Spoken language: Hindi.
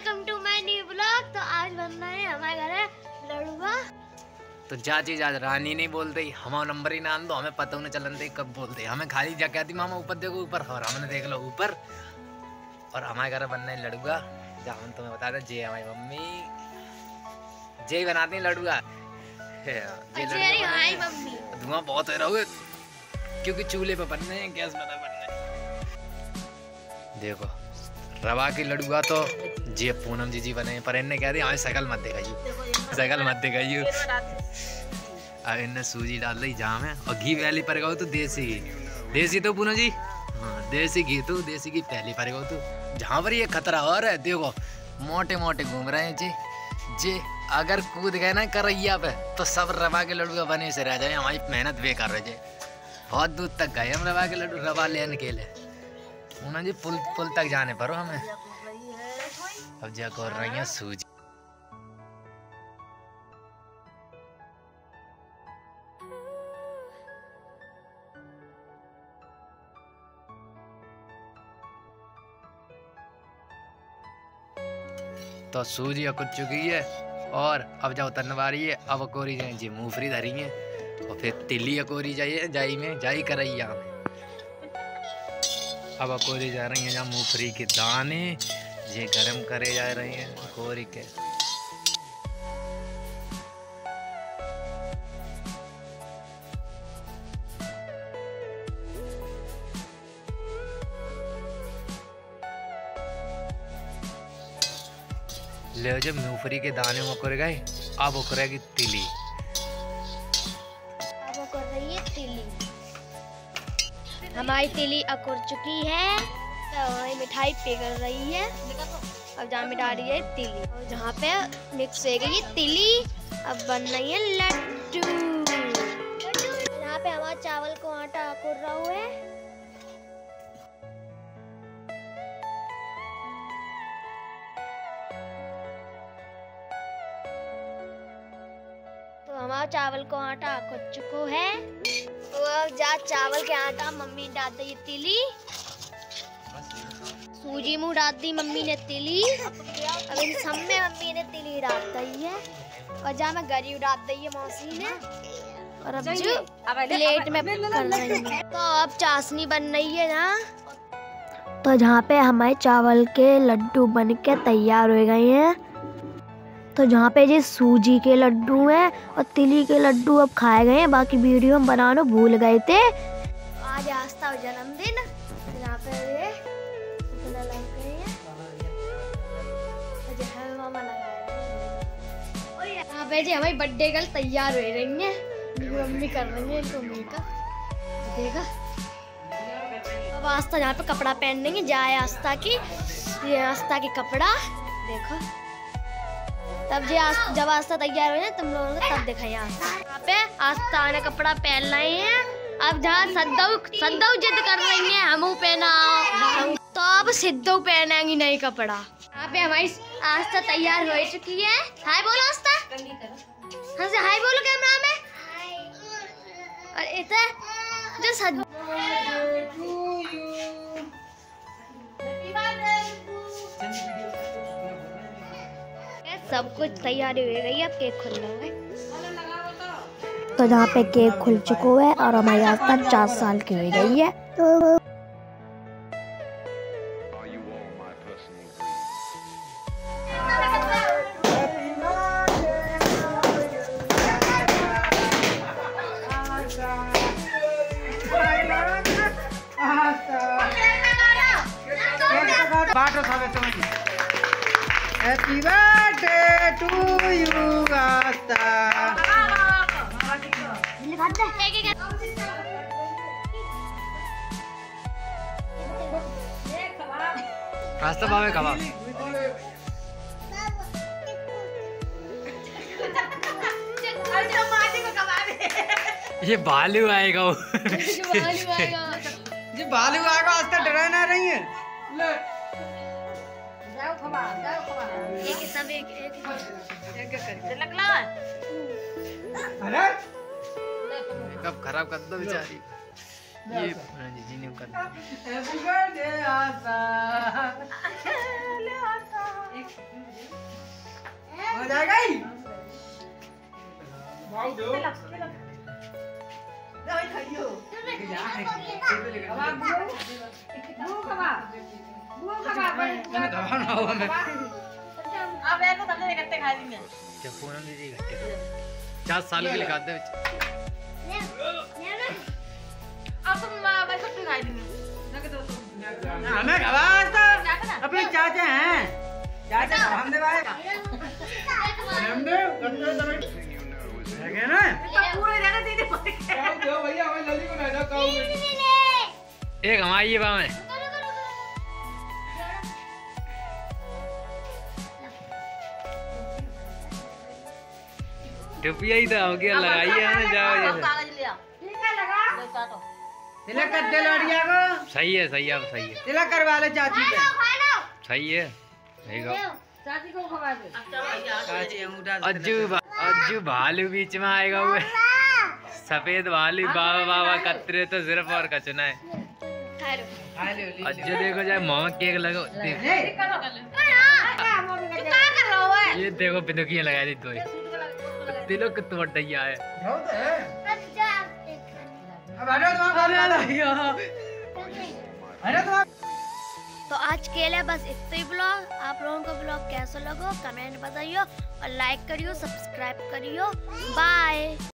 Welcome to my new blog. तो आज बनना है हमारे घर है लड़ुआ। तो जा चीज आज रानी नहीं बोलते, हमारा नंबर ही नाम दो, हमें पता नहीं चलन दे कब बोलते। हमें खाली जा कहती मामा ऊपर देखो ऊपर, और हमने देख लो ऊपर। और हमारे घर बनना है लड़ुआ। जहाँ हम तुम्हें बता दें, जे हमारी मम्मी जे बनाती है लड़ुआ। धुआं बहुत हो रहा है क्योंकि चूल्हे पे बनने हैं, गैस पर बनने। देखो रवा की लड़ुआ तो जी पूनम जी बने, पर इन्हें कह दिया हमें शकल मत दिखाइए, शकल मत दिखाइए। अब इन्हें सूजी डाल रही जाम है, और घी पहली पर गो तो देसी घी, देसी तो पूनम जी हाँ देसी घी, तो देसी घी पहली पर गो तो जहाँ पर ये खतरा और है। देखो मोटे मोटे घूम रहे हैं जी अगर कूद गए ना करैया पे तो सब रवा के लड्डू बने से रह जाए, हमारी मेहनत बेकार रह जाए। बहुत दूर तक गए हम रवा के लड्डू रवा लेने के लिए, उन्होंने जी पुल तक जाने पर हमें। अब जा कर रही है सूजी। तो सूजी कुछ चुकी है और अब जाओ तनवारी है। अब कोरी जाए जी मूंगफली धरी है, और फिर तिली कोरी जाइए जाई में जाई करैया में। अब कोरी जा रही हैं जहाँ मूंगफली के दाने ये गरम करे जा रहे हैं कोरी के। ले जब मूंगफली के दाने उकर गए, अब उकरेगी तिली। अब उकर रही है तिली, हमारी तिली अकुर चुकी है। तो हमारी मिठाई पिघल रही है। अब जहाँ मिटा रही है तिली, और जहाँ पे मिक्स हो गई तिली, अब बन रही है लड्डू। यहाँ पे हमारा चावल को आटा अकुर रहा हुआ है। तो हमारा चावल को आटा अकुर चुको है। तो अब जा चावल के आटा मम्मी डाल दी तिली, सूजी मुँह डाल दी मम्मी ने तिली। अब इन सब में मम्मी ने तिली डाल दी है, और जहाँ में गरी डाल दी है मौसी ने। और अब जो प्लेट में कर रही है। तो अब चाशनी बन रही है ना, तो जहाँ पे हमारे चावल के लड्डू बन के तैयार हो गए हैं। तो जहाँ पे ये सूजी के लड्डू हैं और तिली के लड्डू अब खाए गए हैं, बाकी वीडियो हम बनाना भूल गए थे। आज आस्था का जन्मदिन, यहाँ पे ये मामा लगाए। यहाँ पे जी हमारी बर्थडे गर्ल तैयार हो रही है, मम्मी कर रही है इनको मेकअप। देखा अब आस्था यहाँ पे कपड़ा पहन देंगे, जाए आस्था की, ये आस्था की कपड़ा देखो। तब जब आस्था तैयार हो जाए तुम लोगों को तब दिखाइए। यहाँ पे आस्था ने कपड़ा पहन रहे हैं। अब जहाँ सद्दू जिद कर रही है हमू पहना, तो अब सिद्धू पहनेंगी नई कपड़ा। यहाँ पे हमारी आस्था तैयार हो चुकी है। हाय बोलो आस्था, हाँ से हाय बोलो कैमरा में। और इधर जो सद्दू सब कुछ तैयारी हो गई, अब केक खुल रहा है। तो जहाँ पे केक खुल चुका है और हमारी आस्था 4 साल की हो गई है। तो Happy birthday to you, Asta. आस्था बाबे कबाब ये भालू आएगा वो जी भालू आएगा, आस्था डरा ना रही है। कब खराब कर दो बेचारी ये जी ने कर हैप्पी बर्थडे आस्था। आ जाएगा ही जब पूनम दीदी इकट्ठे 4 साल के लिए खाते हमें खबर अपने चाचा हैं चाचा हम दे भाई हम दे है ना भैया हमें जल्दी को ना खाओ एक हमारी ये बाम है टोपिया ही तो हो गया लगाइए ना जाओ जैसे तिलक कर दे लड़िया को सही है सही है तिलक करवा ले चाची पे सही है चाची को खवा दे चाची अंगूठा अज्जू भालू बीच में आएगा हुए सफेद भालू बाबा बाबा कतरे तो सिर्फ और कचना है अज्जू देखो जाए मोह केक लगो ये देखो पिंदुकियां लगा दी तो तिलक कितना बड़ा है अब हटो तुम तो आज के लिए बस इतना ही ब्लॉग। आप लोगों को ब्लॉग कैसा लगा कमेंट बताइए और लाइक करियो सब्सक्राइब करियो। बाय।